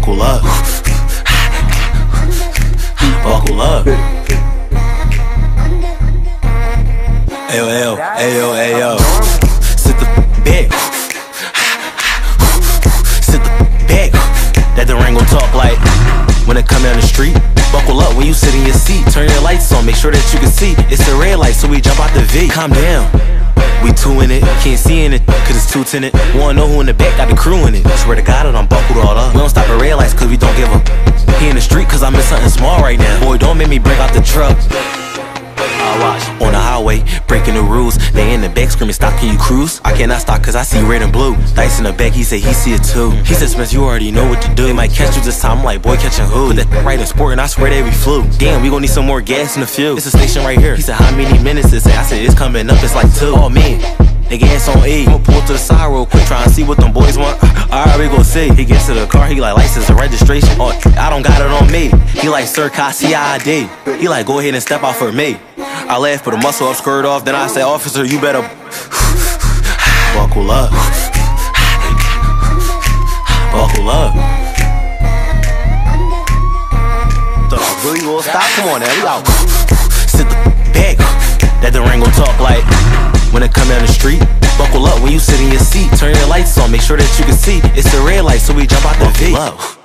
Buckle up. Buckle up. Ayo, ayo, ayo, ayo. Sit the back. Sit the back. That the ring gon' talk like when it come down the street. Buckle up when you sit in your seat. Turn your lights on, make sure that you can see. It's a red light, so we jump out the V. Calm down. We two in it, can't see in it, cause it's too tinted. Wanna know who in the back got the crew in it. Swear to God that I'm buckled all up. We don't stop at red lights cause we don't give up. He in the street cause I'm in something small right now. Boy, don't make me break out the truck. I watch on the highway, breaking the rules. They in the back screaming, stop, can you cruise? I cannot stop cause I see red and blue. Dice in the back, he said he see it too. He said, Spence, you already know what to do. They might catch you this time, I'm like, boy, catching who? Put that right in sport and I swear that we flew. Damn, we gon' need some more gas in the fuel. It's a station right here. He said, how many minutes is it? I said, it's coming up, it's like 2. Oh man, they gas on E. I'ma pull to the side real quick, try and see what them boys want. Alright, we gon' see. He gets to the car, he like, license and registration. Oh, I don't got it on me. He like, sir, can I see ID? He like, go ahead and step out for me. I laugh, put a muscle up, skirt off. Then I say, officer, you better buckle up. Buckle up. Thought I really will stop. Come on now, we out. Sit the back. That the ring gon' talk like when it come down the street. Buckle up when you sit in your seat. Turn your lights on, make sure that you can see. It's a red light, so we jump out the V.